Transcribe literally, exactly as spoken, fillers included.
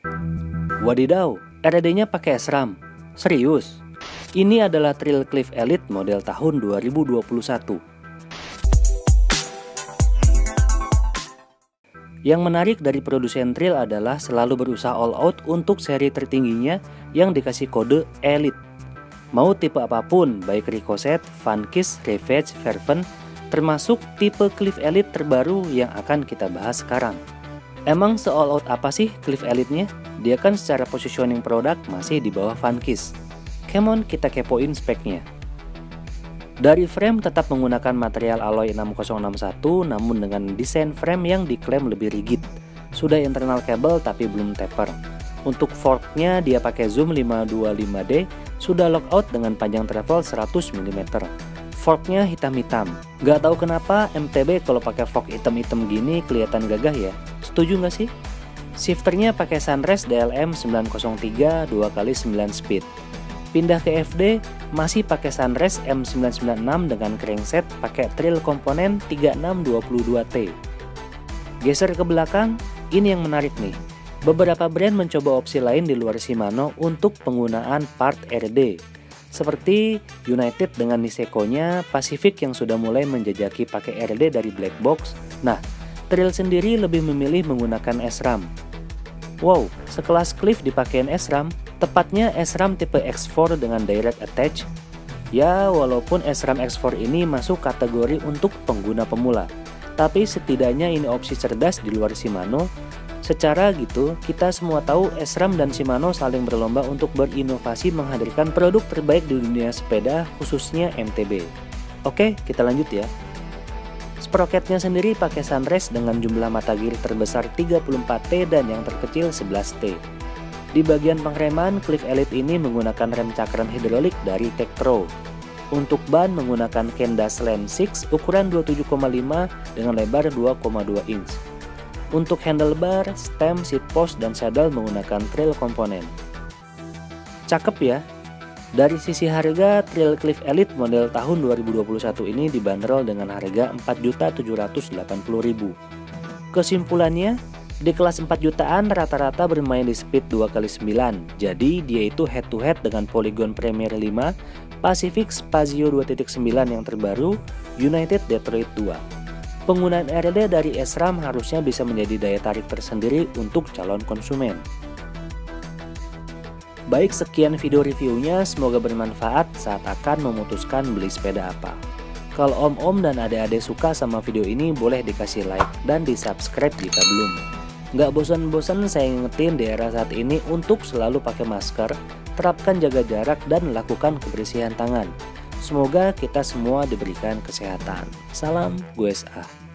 Wadidaw, R D D-nya pakai SRAM. Serius? Ini adalah Trail Cliff Elite model tahun dua ribu dua puluh satu. Yang menarik dari produsen Trail adalah selalu berusaha all out untuk seri tertingginya yang dikasih kode Elite. Mau tipe apapun, baik Ricochet, Vanquish, Ravage, Fervent, termasuk tipe Cliff Elite terbaru yang akan kita bahas sekarang. Emang se-all out apa sih Cliff Elite-nya? Dia kan secara positioning produk masih di bawah Vanquish. Come on, kita kepoin speknya. Dari frame tetap menggunakan material alloy enam nol enam satu, namun dengan desain frame yang diklaim lebih rigid. Sudah internal cable tapi belum taper. Untuk forknya dia pakai zoom lima dua lima D, sudah lockout dengan panjang travel seratus milimeter. Forknya hitam-hitam. Gak tahu kenapa M T B kalau pakai fork hitam-hitam gini kelihatan gagah ya. Setuju nggak sih? Shifternya pakai Sunrest D L M sembilan nol tiga dua kali sembilan speed. Pindah ke F D masih pakai Sunrest M sembilan sembilan enam dengan crankset pakai Trail komponen tiga enam dua dua T. Geser ke belakang, ini yang menarik nih. Beberapa brand mencoba opsi lain di luar Shimano untuk penggunaan part R D. Seperti United dengan Niseko-nya, Pacific yang sudah mulai menjajaki pakai R D dari black box. Nah, Trail sendiri lebih memilih menggunakan SRAM. Wow, sekelas Cliff dipakein SRAM, tepatnya SRAM tipe X empat dengan direct attach. Ya, walaupun SRAM X empat ini masuk kategori untuk pengguna pemula, tapi setidaknya ini opsi cerdas di luar Shimano. Secara gitu, kita semua tahu SRAM dan Shimano saling berlomba untuk berinovasi menghadirkan produk terbaik di dunia sepeda, khususnya M T B. Oke, kita lanjut ya. Sprocketnya sendiri pakai Sunrest dengan jumlah mata gear terbesar tiga puluh empat T dan yang terkecil sebelas T. Di bagian pengereman, Cliff Elite ini menggunakan rem cakram hidrolik dari Tektro. Untuk ban menggunakan Kenda Slam enam ukuran dua puluh tujuh koma lima dengan lebar dua koma dua inch. Untuk handlebar, stem, seat post, dan saddle menggunakan Trail komponen. Cakep ya. Dari sisi harga, Trail Cliff Elite model tahun dua ribu dua puluh satu ini dibanderol dengan harga empat juta tujuh ratus delapan puluh ribu rupiah. Kesimpulannya, di kelas empat jutaan rata-rata bermain di speed dua kali sembilan. Jadi dia itu head to head dengan Polygon Premier lima, Pacific Spazio dua titik sembilan yang terbaru, United Detroit dua. Penggunaan R D dari SRAM harusnya bisa menjadi daya tarik tersendiri untuk calon konsumen. Baik, sekian video reviewnya, semoga bermanfaat saat akan memutuskan beli sepeda apa. Kalau om-om dan adik-adik suka sama video ini, boleh dikasih like dan di subscribe jika belum. Nggak bosan-bosan saya ngingetin di era saat ini untuk selalu pakai masker, terapkan jaga jarak dan lakukan kebersihan tangan. Semoga kita semua diberikan kesehatan. Salam, gue S A.